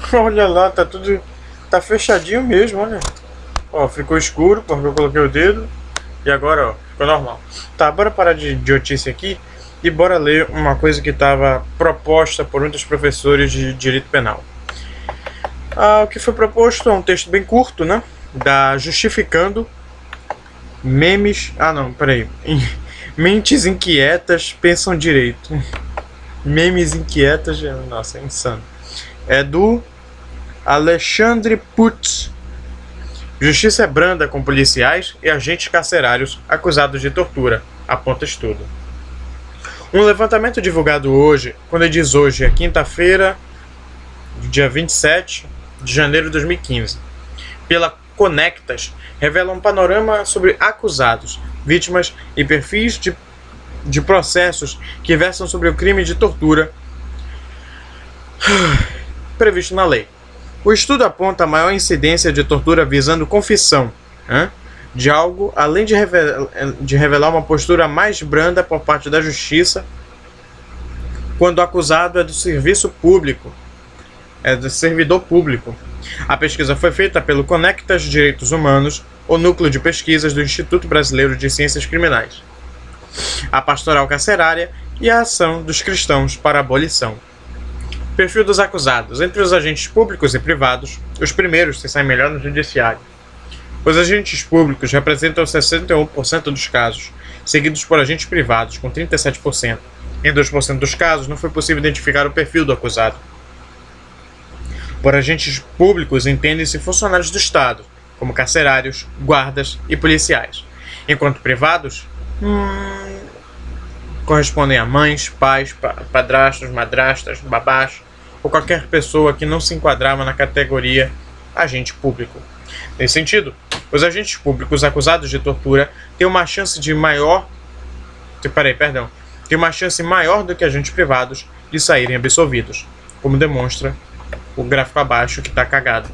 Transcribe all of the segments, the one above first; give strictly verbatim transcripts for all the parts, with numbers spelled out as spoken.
Olha lá, tá tudo... Tá fechadinho mesmo, olha. Ó, ficou escuro porque eu coloquei o dedo. E agora, ó, ficou normal. Tá, bora parar de idiotice aqui. E bora ler uma coisa que estava proposta por um dos professores de Direito Penal. Ah, o que foi proposto é um texto bem curto, né? Da Justificando Memes... Ah, não, peraí. Mentes inquietas pensam direito. Memes inquietas... Nossa, é insano. É do Alexandre Putz. Justiça é branda com policiais e agentes carcerários acusados de tortura. Aponta estudo. Um levantamento divulgado hoje, quando ele diz hoje, é quinta-feira, dia vinte e sete de janeiro de dois mil e quinze, pela Conectas, revela um panorama sobre acusados, vítimas e perfis de, de processos que versam sobre o crime de tortura previsto na lei. O estudo aponta a maior incidência de tortura visando confissão hein, de algo, além de revelar, de revelar uma postura mais branda por parte da justiça quando o acusado é do serviço público, é do servidor público. A pesquisa foi feita pelo Conectas Direitos Humanos, o núcleo de pesquisas do Instituto Brasileiro de Ciências Criminais, a Pastoral Carcerária e a Ação dos Cristãos para a Abolição. Perfil dos acusados. Entre os agentes públicos e privados, os primeiros se saem melhor no judiciário. Os agentes públicos representam sessenta e um por cento dos casos, seguidos por agentes privados, com trinta e sete por cento. Em dois por cento dos casos, não foi possível identificar o perfil do acusado. Por agentes públicos, entendem-se funcionários do Estado, como carcerários, guardas e policiais. Enquanto privados, hum, correspondem a mães, pais, padrastos, madrastas, babás, ou qualquer pessoa que não se enquadrava na categoria agente público. Nesse sentido, os agentes públicos acusados de tortura têm uma chance de maior... Peraí, perdão. Têm uma chance maior do que agentes privados de saírem absolvidos, como demonstra o gráfico abaixo que está cagado.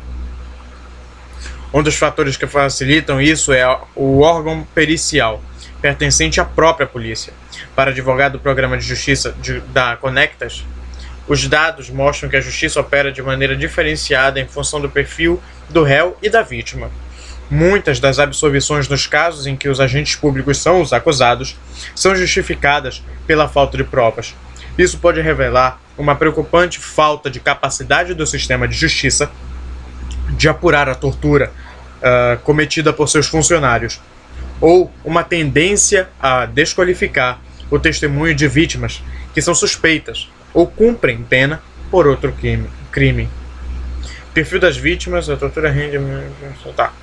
Um dos fatores que facilitam isso é o órgão pericial, pertencente à própria polícia. Para advogado do programa de justiça de, da Conectas, os dados mostram que a justiça opera de maneira diferenciada em função do perfil do réu e da vítima. Muitas das absolvições nos casos em que os agentes públicos são os acusados são justificadas pela falta de provas. Isso pode revelar uma preocupante falta de capacidade do sistema de justiça de apurar a tortura uh, cometida por seus funcionários, ou uma tendência a desqualificar o testemunho de vítimas que são suspeitas ou cumprem pena por outro crime. crime. Perfil das vítimas, a tortura rende... Tá.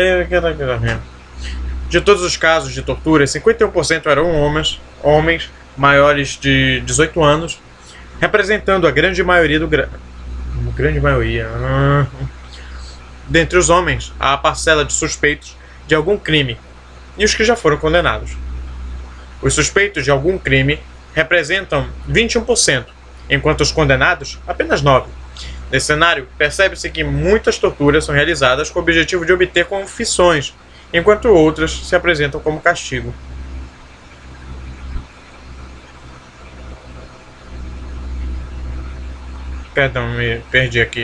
De todos os casos de tortura, cinquenta e um por cento eram homens, homens maiores de dezoito anos, representando a grande maioria do... Gra... Grande maioria... Dentre os homens, há a parcela de suspeitos de algum crime e os que já foram condenados. Os suspeitos de algum crime representam vinte e um por cento, enquanto os condenados, apenas nove por cento. Nesse cenário, percebe-se que muitas torturas são realizadas com o objetivo de obter confissões, enquanto outras se apresentam como castigo. Perdão, me perdi aqui.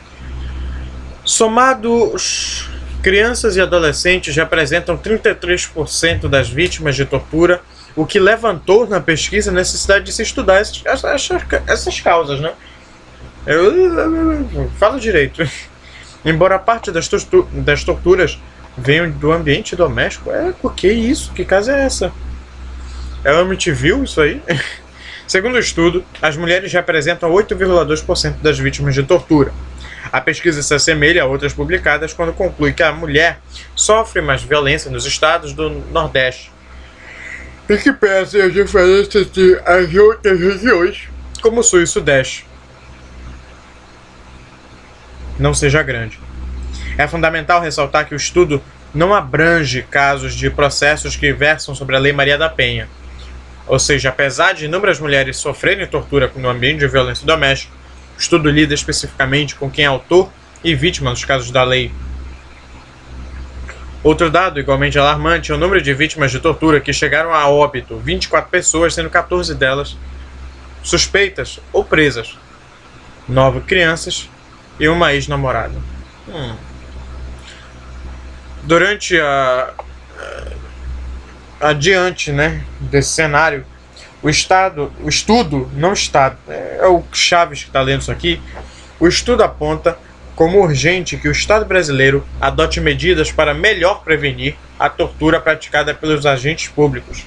Somados, crianças e adolescentes representam trinta e três por cento das vítimas de tortura, o que levantou na pesquisa a necessidade de se estudar essas, essas, essas causas, né? Eu, eu, eu falo direito. Embora parte das, tortu das torturas venham do ambiente doméstico, é porque isso? Que casa é essa? Ela me te viu isso aí? Segundo o estudo, as mulheres representam oito vírgula dois por cento das vítimas de tortura. A pesquisa se assemelha a outras publicadas quando conclui que a mulher sofre mais violência nos estados do Nordeste, e que pese as diferenças de as outras regiões, como o Sul e Sudeste, não seja grande. É fundamental ressaltar que o estudo não abrange casos de processos que versam sobre a Lei Maria da Penha. Ou seja, apesar de inúmeras mulheres sofrerem tortura no ambiente de violência doméstica, o estudo lida especificamente com quem é autor e vítima nos casos da lei. Outro dado igualmente alarmante é o número de vítimas de tortura que chegaram a óbito, vinte e quatro pessoas, sendo quatorze delas suspeitas ou presas, nove crianças e uma ex-namorada. Hum. Durante a... Adiante, né, desse cenário, o Estado, o estudo, não Estado, é o Chaves que está lendo isso aqui, o estudo aponta como urgente que o Estado brasileiro adote medidas para melhor prevenir a tortura praticada pelos agentes públicos.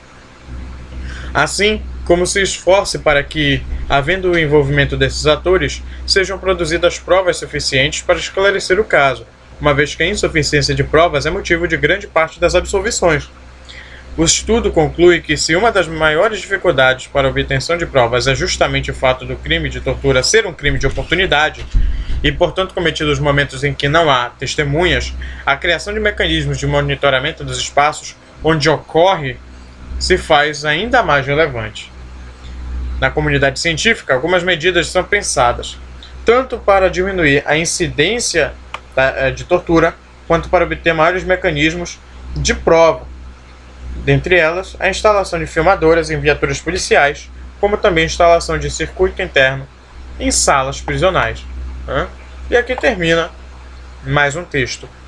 Assim como se esforce para que, havendo o envolvimento desses atores, sejam produzidas provas suficientes para esclarecer o caso, uma vez que a insuficiência de provas é motivo de grande parte das absolvições. O estudo conclui que, se uma das maiores dificuldades para a obtenção de provas é justamente o fato do crime de tortura ser um crime de oportunidade, e, portanto, cometido nos momentos em que não há testemunhas, a criação de mecanismos de monitoramento dos espaços onde ocorre se faz ainda mais relevante. Na comunidade científica, algumas medidas são pensadas, tanto para diminuir a incidência de tortura, quanto para obter maiores mecanismos de prova. Dentre elas, a instalação de filmadoras em viaturas policiais, como também a instalação de circuito interno em salas prisionais. E aqui termina mais um texto.